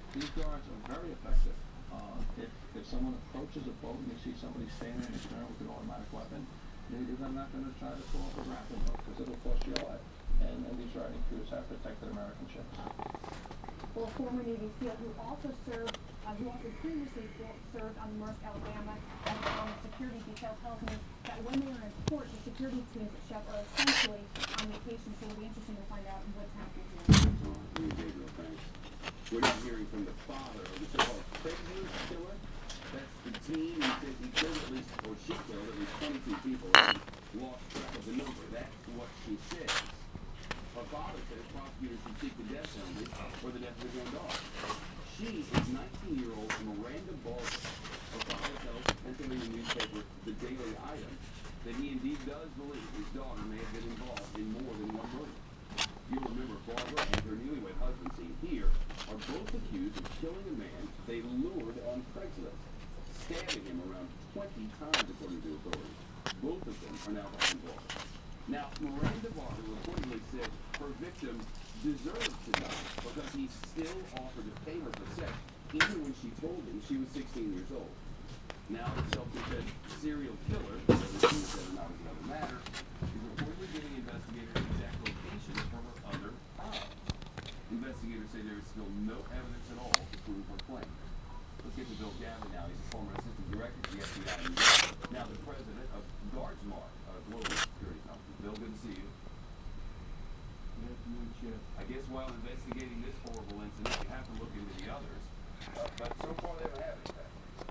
These guards are very effective. If someone approaches a boat and you see somebody standing in the stern with an automatic weapon, they're not going to try to pull off a grappling hook because it'll cost you your life. And these riding crews have protected American ships. Well, a former Navy SEAL who also previously served on the Maersk, Alabama, as on the security detail, tells me that when they are in port, the security teams at Shep are essentially on vacation, so it'll be interesting to find out what's happening here. Gabriel, thanks. We're not hearing from the father of the so-called Craigslist killer. That's the team who says he killed at least, or she killed at least 22 people. She lost track of the number. That's what she says. Her father says prosecutors should seek the death penalty for the death of his own daughter. She is 19-year-old Miranda Barber. Her father tells the Pennsylvania newspaper The Daily Item that he indeed does believe his daughter may have been involved in more than one murder. You'll remember Barbara and her newlywed husband, seen here, are both accused of killing a man they lured on Craigslist, stabbing him around 20 times, according to authorities. Both of them are now back involved. Now, Miranda Barber reportedly said her victim deserved to die because he still offered to pay her for sex, even when she told him she was 16 years old. Now, the self-confessed serial killer, whether she said or not is another matter, is reportedly giving investigators exact locations for her other crimes. Investigators say there is still no evidence at all to prove her claim. Let's get to Bill Gavin now. He's a former assistant director to the FBI in New York, now the president of Guardsmart, a global security company. Bill, good to see you. Good to meet you. I guess while investigating this horrible incident, you have to look into the others, but so far they haven't had anything.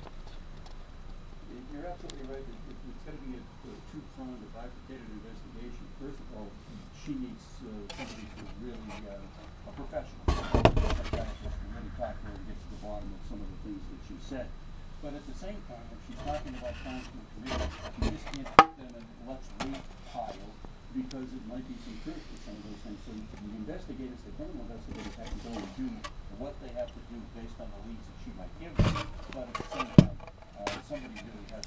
You're absolutely right. It's going to be a two-pronged, a bifurcated investigation. First of all, she needs somebody who's really a professional, a psychiatrist, to really talk to her and get to the bottom of some of the things that she said. But at the same time, if she's talking about crimes committed, you just can't put them in a let's wait pile because it might be some truth to some of those things. So the investigators, the criminal investigators, have to go and do what they have to do based on the leads that she might give them. But at the same time, somebody really has